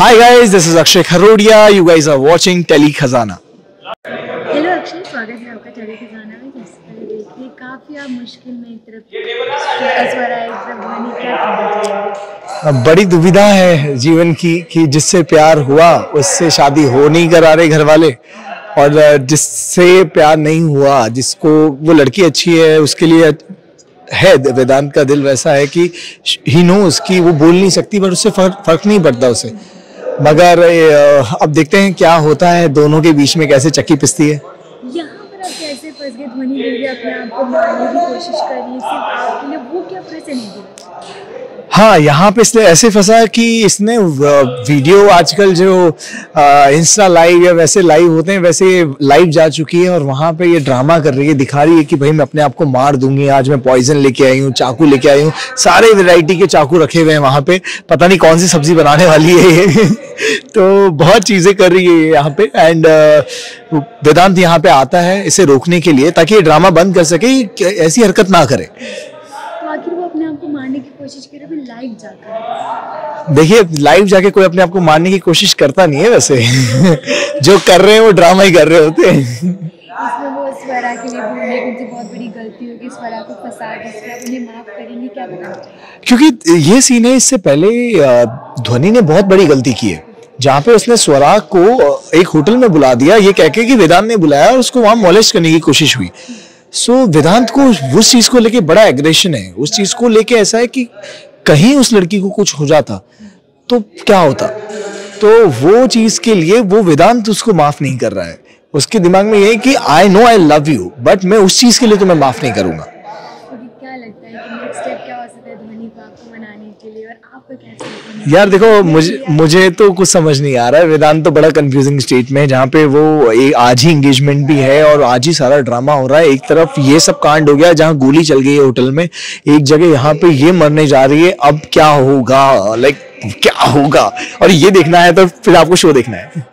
Hi guys, this is Akshay Kharodia. You guys are watching Tele Khazana. Hello Akshay, स्वागत है आपका tele खजाना में। जैसे पहले देखिए काफ़ी आप मुश्किल में, एक तरफ ऐश्वर्या, एक तरफ धोनी, क्या कहना चाहिए? बड़ी दुविधा है जीवन की कि जिससे प्यार हुआ उससे शादी हो नहीं करा रहे घर वाले, और जिससे प्यार नहीं हुआ, जिसको वो लड़की अच्छी है उसके लिए है, वेदांत का दिल वैसा है कि ही नोज कि वो बोल नहीं सकती, पर उससे फर्क नहीं पड़ता उसे। मगर अब देखते हैं क्या होता है, दोनों के बीच में कैसे चक्की पिसती है। यहाँ पर आप कैसे फंस गए? धोनी देवी अपने आप को मारने की कोशिश कर रही है सिर्फ आपके लिए, वो क्या प्रेशर नहीं दिया? हाँ, यहाँ पे इसलिए ऐसे फंसा कि इसने वीडियो आजकल जो इंस्टा लाइव या वैसे लाइव होते हैं वैसे लाइव जा चुकी है, और वहाँ पे ये ड्रामा कर रही है, दिखा रही है कि भाई मैं अपने आप को मार दूंगी, आज मैं पॉइजन लेके आई हूँ, चाकू लेके आई हूँ, सारे वैरायटी के चाकू रखे हुए हैं वहाँ पे, पता नहीं कौन सी सब्जी बनाने वाली है ये तो बहुत चीजें कर रही है यहाँ पे। एंड वेदांत यहाँ पे आता है इसे रोकने के लिए, ताकि ये ड्रामा बंद कर सके, ऐसी हरकत ना करे। तो आखिर वो अपने आप को मारने की कोशिश कर रहे, लाइव जाकर। देखिए, लाइव जाके कोई अपने आप को मारने की कोशिश करता नहीं है वैसे जो कर रहे हैं वो ड्रामा ही कर रहे होते हैं। इसमें वो स्वरा के लिए बोल रहे हैं कि बहुत बड़ी गलती होगी, स्वरा को फंसा के इसलिए आप उन्हें माफ करेंगे, क्या बताना चाहिए? क्योंकि ये सीन है, इससे पहले धोनी ने बहुत बड़ी गलती की है, जहाँ पे उसने स्वरा को एक होटल में बुला दिया ये कह के कि वेदांत ने बुलाया, और उसको वहां मोलेस्ट करने की कोशिश हुई। सो वेदांत को उस चीज को लेके बड़ा एग्रेशन है, उस चीज को लेके ऐसा है कि कहीं उस लड़की को कुछ हो जाता तो क्या होता, तो वो चीज के लिए वो वेदांत उसको माफ नहीं कर रहा है। उसके दिमाग में ये है कि I know I love you, but मैं उस चीज के लिए तो मैं माफ नहीं करूंगा। क्या लगता है कि नेक्स्ट स्टेप क्या हो सकता है धोनी को आपको मनाने के लिए, और आपको कैसे? यार देखो, मुझे तो कुछ समझ नहीं आ रहा है। वेदांत तो बड़ा कंफ्यूजिंग स्टेट में है, जहाँ पे वो आज ही एंगेजमेंट भी है और आज ही सारा ड्रामा हो रहा है। एक तरफ ये सब कांड हो गया जहाँ गोली चल गई है होटल में, एक जगह यहाँ पे ये मरने जा रही है। अब क्या होगा, लाइक क्या होगा, और ये देखना है तो फिर आपको शो देखना है।